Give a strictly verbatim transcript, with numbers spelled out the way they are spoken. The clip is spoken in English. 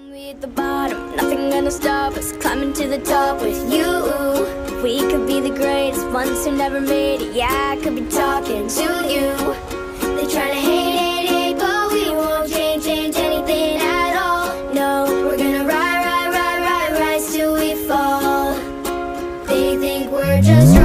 We at the bottom, nothing gonna stop us climbing to the top with you. We could be the greatest ones who never made it. Yeah, I could be talking to you. They try to hate, hate, hate, but we won't change, change anything at all. No, we're gonna ride, ride, ride, ride, rise till we fall. They think we're just